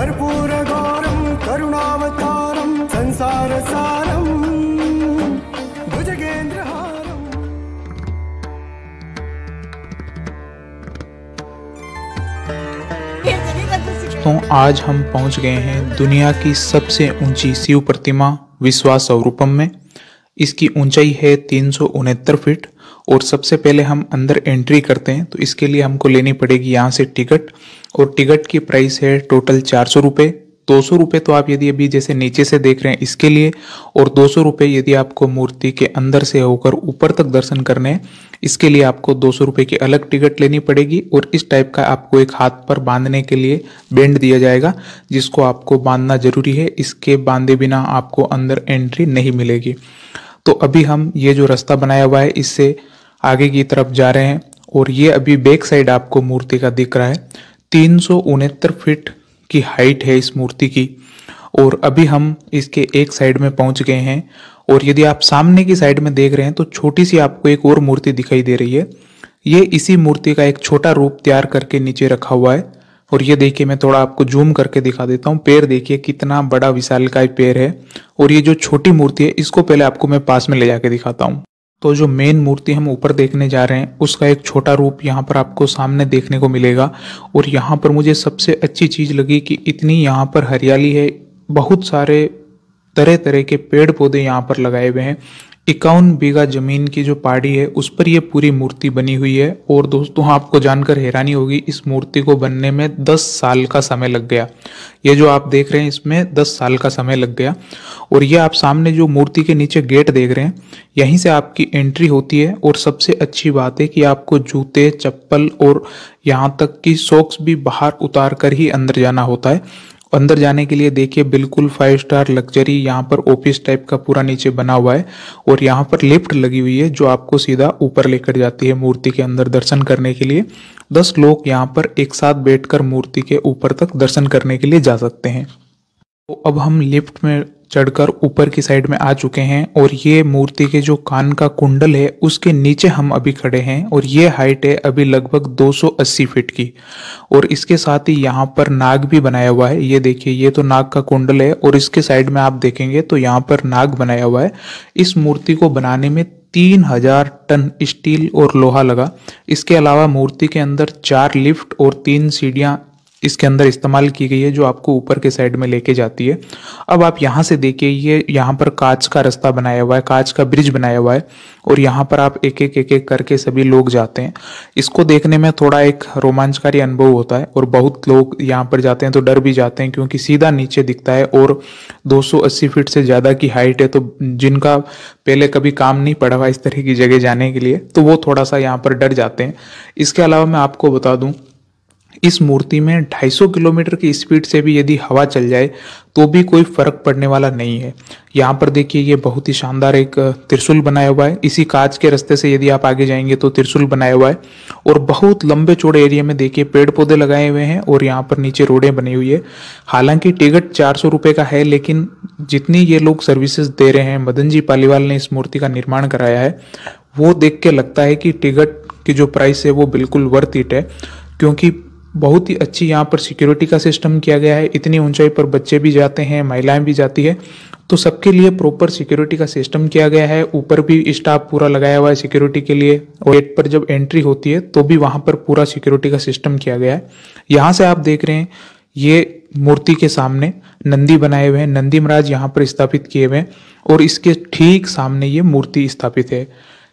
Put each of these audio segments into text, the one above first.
कर्पूरगौरं करुणावतारं संसारसारं भुजगेन्द्रहारं। तो आज हम पहुंच गए हैं दुनिया की सबसे ऊंची शिव प्रतिमा विश्वास स्वरूपम में। इसकी ऊंचाई है 369 फीट। और सबसे पहले हम अंदर एंट्री करते हैं तो इसके लिए हमको लेनी पड़ेगी यहाँ से टिकट। और टिकट की प्राइस है टोटल 400 रुपये। 200 रुपये तो आप यदि अभी जैसे नीचे से देख रहे हैं इसके लिए, और 200 रुपये यदि आपको मूर्ति के अंदर से होकर ऊपर तक दर्शन करने हैं इसके लिए आपको 200 रुपये की अलग टिकट लेनी पड़ेगी। और इस टाइप का आपको एक हाथ पर बांधने के लिए बैंड दिया जाएगा जिसको आपको बांधना जरूरी है। इसके बांधे बिना आपको अंदर एंट्री नहीं मिलेगी। तो अभी हम ये जो रास्ता बनाया हुआ है इससे आगे की तरफ जा रहे हैं और ये अभी बैक साइड आपको मूर्ति का दिख रहा है। 369 फीट की हाइट है इस मूर्ति की। और अभी हम इसके एक साइड में पहुंच गए हैं। और यदि आप सामने की साइड में देख रहे हैं तो छोटी सी आपको एक और मूर्ति दिखाई दे रही है। ये इसी मूर्ति का एक छोटा रूप तैयार करके नीचे रखा हुआ है। और ये देखिए, मैं थोड़ा आपको जूम करके दिखा देता हूँ। पैर देखिए कितना बड़ा विशालकाय पैर है। और ये जो छोटी मूर्ति है इसको पहले आपको मैं पास में ले जाके दिखाता हूँ। तो जो मेन मूर्ति हम ऊपर देखने जा रहे हैं उसका एक छोटा रूप यहाँ पर आपको सामने देखने को मिलेगा। और यहाँ पर मुझे सबसे अच्छी चीज लगी कि इतनी यहाँ पर हरियाली है। बहुत सारे तरह तरह के पेड़ पौधे यहाँ पर लगाए हुए हैं। 51 बीघा जमीन की जो पहाड़ी है उस पर ये पूरी मूर्ति बनी हुई है। और दोस्तों आपको जानकर हैरानी होगी, इस मूर्ति को बनने में 10 साल का समय लग गया। ये जो आप देख रहे हैं इसमें 10 साल का समय लग गया। और ये आप सामने जो मूर्ति के नीचे गेट देख रहे हैं यहीं से आपकी एंट्री होती है। और सबसे अच्छी बात है कि आपको जूते, चप्पल और यहाँ तक कि सॉक्स भी बाहर उतार कर ही अंदर जाना होता है। अंदर जाने के लिए देखिए बिल्कुल 5 स्टार लग्जरी यहाँ पर ऑफिस टाइप का पूरा नीचे बना हुआ है। और यहाँ पर लिफ्ट लगी हुई है जो आपको सीधा ऊपर लेकर जाती है मूर्ति के अंदर दर्शन करने के लिए। 10 लोग यहाँ पर एक साथ बैठकर मूर्ति के ऊपर तक दर्शन करने के लिए जा सकते हैं। तो अब हम लिफ्ट में चढ़कर ऊपर की साइड में आ चुके हैं। और ये मूर्ति के जो कान का कुंडल है उसके नीचे हम अभी खड़े हैं। और ये हाइट है अभी लगभग 280 फीट की। और इसके साथ ही यहाँ पर नाग भी बनाया हुआ है। ये देखिए, ये तो नाग का कुंडल है और इसके साइड में आप देखेंगे तो यहाँ पर नाग बनाया हुआ है। इस मूर्ति को बनाने में 3000 टन स्टील और लोहा लगा। इसके अलावा मूर्ति के अंदर 4 लिफ्ट और 3 सीढ़ियां इसके अंदर इस्तेमाल की गई है जो आपको ऊपर के साइड में लेके जाती है। अब आप यहाँ से देखिए, ये यहाँ पर कांच का रास्ता बनाया हुआ है, कांच का ब्रिज बनाया हुआ है। और यहाँ पर आप एक एक करके सभी लोग जाते हैं। इसको देखने में थोड़ा एक रोमांचकारी अनुभव होता है। और बहुत लोग यहाँ पर जाते हैं तो डर भी जाते हैं क्योंकि सीधा नीचे दिखता है और 280 फीट से ज्यादा की हाइट है। तो जिनका पहले कभी काम नहीं पड़ा हुआ इस तरह की जगह जाने के लिए तो वो थोड़ा सा यहाँ पर डर जाते हैं। इसके अलावा मैं आपको बता दूं, इस मूर्ति में 250 किलोमीटर की स्पीड से भी यदि हवा चल जाए तो भी कोई फर्क पड़ने वाला नहीं है। यहाँ पर देखिए, ये बहुत ही शानदार एक त्रिशूल बनाया हुआ है। इसी कांच के रास्ते से यदि आप आगे जाएंगे तो त्रिशूल बनाया हुआ है। और बहुत लंबे चौड़े एरिया में देखिए पेड़ पौधे लगाए हुए हैं और यहाँ पर नीचे रोडें बनी हुई है। हालांकि टिकट 400 रुपये का है, लेकिन जितनी ये लोग सर्विसेज दे रहे हैं, मदन जी पालीवाल ने इस मूर्ति का निर्माण कराया है, वो देख के लगता है कि टिकट की जो प्राइस है वो बिल्कुल वर्थ इट है। क्योंकि बहुत ही अच्छी यहाँ पर सिक्योरिटी का सिस्टम किया गया है। इतनी ऊंचाई पर बच्चे भी जाते हैं, महिलाएं भी जाती है, तो सबके लिए प्रॉपर सिक्योरिटी का सिस्टम किया गया है। ऊपर भी स्टाफ पूरा लगाया हुआ है सिक्योरिटी के लिए। और गेट पर जब एंट्री होती है तो भी वहां पर पूरा सिक्योरिटी का सिस्टम किया गया है। यहाँ से आप देख रहे हैं ये मूर्ति के सामने नंदी बनाए हुए हैं, नंदी महाराज यहाँ पर स्थापित किए हुए हैं। और इसके ठीक सामने ये मूर्ति स्थापित है।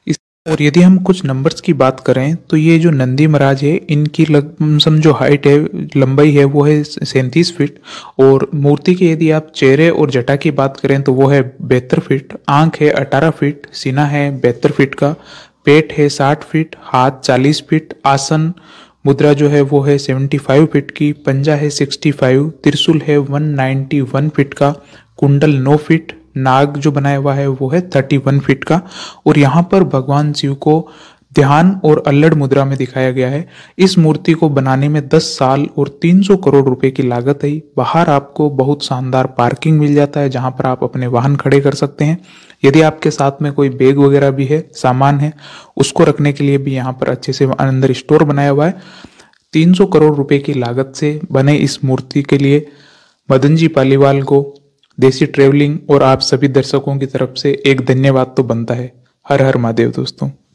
और यदि हम कुछ नंबर्स की बात करें तो ये जो नंदी महाराज है इनकी जो हाइट है, लंबाई है वो है 37 फीट। और मूर्ति के यदि आप चेहरे और जटा की बात करें तो वो है 72 फीट। आंख है 18 फीट, सीना है 72 फीट का, पेट है 60 फीट, हाथ 40 फीट, आसन मुद्रा जो है वो है 75 फीट की, पंजा है 65, त्रिशूल है 191 फीट का, कुंडल 9 फीट, नाग जो बनाया हुआ है वो है 31 फीट का। और यहाँ पर भगवान शिव को ध्यान और अल्लड़ मुद्रा में दिखाया गया है। इस मूर्ति को बनाने में 10 साल और 300 करोड़ रुपए की लागत है। बाहर आपको बहुत शानदार पार्किंग मिल जाता है जहां पर आप अपने वाहन खड़े कर सकते हैं। यदि आपके साथ में कोई बैग वगैरह भी है, सामान है, उसको रखने के लिए भी यहाँ पर अच्छे से अंदर स्टोर बनाया हुआ है। 300 करोड़ रुपए की लागत से बने इस मूर्ति के लिए मदन जी पालीवाल को, देसी ट्रेवलिंग और आप सभी दर्शकों की तरफ से एक धन्यवाद तो बनता है। हर हर महादेव दोस्तों।